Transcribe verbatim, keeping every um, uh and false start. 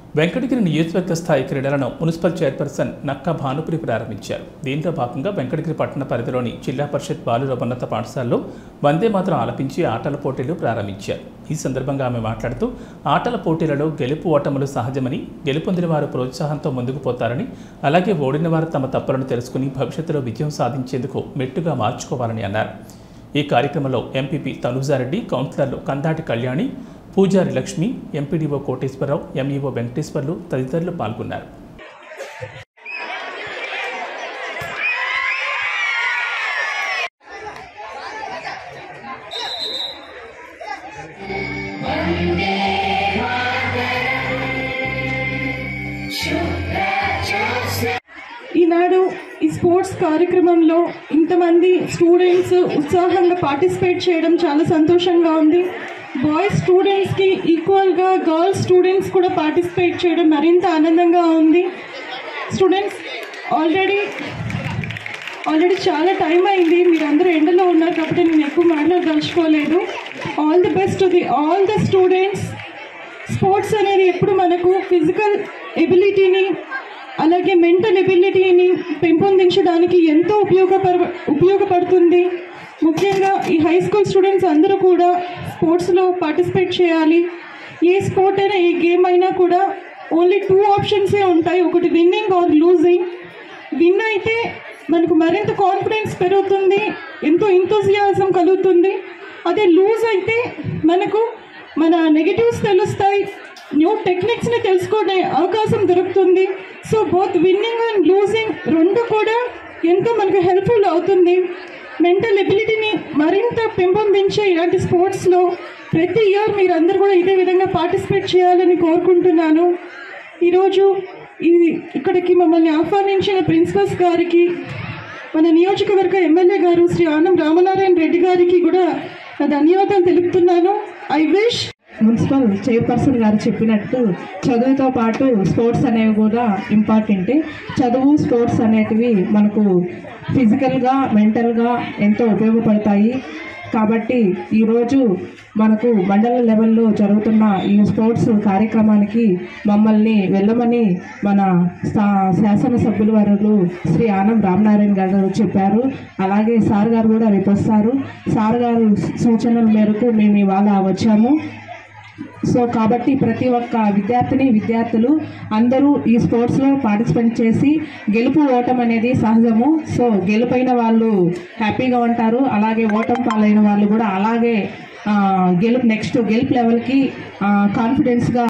వెంకటగిరి నియోజకవర్గ స్థాయి క్రీడలను మున్సిపల్ చైర్పర్సన్ నక్కా భానుపురి ప్రారంభించారు. దీంతో భాగంగా వెంకటగిరి పట్టణ పరిధిలోని జిల్లా పరిషత్ బాలుర ఉన్నత పాఠశాలలో వందే మాతరం ఆలపించి ఆటల పోటీలు ప్రారంభించారు. ఈ సందర్భంగా ఆమె మాట్లాడుతూ ఆటల పోటీలలో గెలుపు ఓటములు సహజమని, గెలుపొందిన వారు ప్రోత్సాహంతో ముందుకు పోతారని, అలాగే ఓడిన వారు తమ తప్పులను తెలుసుకుని భవిష్యత్తులో విజయం సాధించేందుకు మెట్టుగా మార్చుకోవాలని అన్నారు. ఈ కార్యక్రమంలో ఎంపీపీ తనుజారెడ్డి, కౌన్సిలర్లు కందాటి కళ్యాణి, పూజారి లక్ష్మి, ఎంపీడీఓ కోటేశ్వరరావు, ఎంఈఓ వెంకటేశ్వర్లు తదితరులు పాల్గొన్నారు. ఈనాడు ఈ స్పోర్ట్స్ కార్యక్రమంలో ఇంతమంది స్టూడెంట్స్ ఉత్సాహంగా పార్టిసిపేట్ చేయడం చాలా సంతోషంగా ఉంది. బాయ్స్ స్టూడెంట్స్కి ఈక్వల్గా గర్ల్స్ స్టూడెంట్స్ కూడా పార్టిసిపేట్ చేయడం మరింత ఆనందంగా ఉంది. స్టూడెంట్స్ ఆల్రెడీ ఆల్రెడీ చాలా టైం అయింది, మీరందరూ ఎండలో ఉన్నారు కాబట్టి నేను ఎక్కువ మాట్లాడదలుచుకోలేదు. All the best to the all the students. Sports అనేది ఎప్పుడు మనకు ఫిజికల్ ఎబిలిటీని అలాగే మెంటల్ ఎబిలిటీని పెంపొందించడానికి ఎంతో ఉపయోగపడ ఉపయోగపడుతుంది. ముఖ్యంగా ఈ హై స్కూల్ స్టూడెంట్స్ అందరూ కూడా స్పోర్ట్స్లో పార్టిసిపేట్ చేయాలి. ఏ స్పోర్ట్ అయినా ఏ గేమ్ అయినా కూడా ఓన్లీ టూ ఆప్షన్సే ఉంటాయి, ఒకటి విన్నింగ్ ఆర్ లూజింగ్. విన్ అయితే మనకు మరింత కాన్ఫిడెన్స్ పెరుగుతుంది, ఎంతో ఎంతూజియాజం కలుగుతుంది. అదే లూజ్ అయితే మనకు మన నెగటివ్స్ తెలుస్తాయి, న్యూ టెక్నిక్స్ని తెలుసుకునే అవకాశం దొరుకుతుంది. So both winning and losing రెండు కూడా ఎంతో మనకు హెల్ప్ఫుల్ అవుతుంది. మెంటల్ ఎబిలిటీని మరింత పెంపొందించే ఇలాంటి స్పోర్ట్స్లో ప్రతి ఇయర్ మీరందరూ కూడా ఇదే విధంగా పార్టిసిపేట్ చేయాలని కోరుకుంటున్నాను. ఈరోజు ఇది ఇక్కడికి మమ్మల్ని ఆహ్వానించిన ప్రిన్సిపల్స్ గారికి, మన నియోజకవర్గ ఎమ్మెల్యే గారు శ్రీ ఆనం రామనారాయణ రెడ్డి గారికి కూడా ధన్యవాదాలు తెలుపుతున్నాను. ఐ విష్ మున్సిపల్ చైర్పర్సన్ గారు చెప్పినట్టు చదువుతో పాటు స్పోర్ట్స్ అనేవి కూడా ఇంపార్టెంటే. చదువు స్పోర్ట్స్ అనేటివి మనకు ఫిజికల్గా మెంటల్గా ఎంతో ఉపయోగపడతాయి. కాబట్టి ఈరోజు మనకు మండల లెవెల్లో జరుగుతున్న ఈ స్పోర్ట్స్ కార్యక్రమానికి మమ్మల్ని వెళ్ళమని మన శాసనసభ్యుల వారు శ్రీ ఆనం రామనారాయణ గారు చెప్పారు. అలాగే సార్ గారు కూడా రేపు వస్తారు. సార్ గారు సూచనల మేరకు మేము ఇవాళ వచ్చాము. సో కాబట్టి ప్రతి ఒక్క విద్యార్థిని విద్యార్థులు అందరూ ఈ స్పోర్ట్స్లో పార్టిసిపేట్ చేసి గెలుపు ఓటం అనేది సహజము. సో గెలుపైన వాళ్ళు హ్యాపీగా ఉంటారు, అలాగే ఓటం పాలైన వాళ్ళు కూడా అలాగే గెలుపు నెక్స్ట్ గెలుపు లెవెల్కి కాన్ఫిడెన్స్గా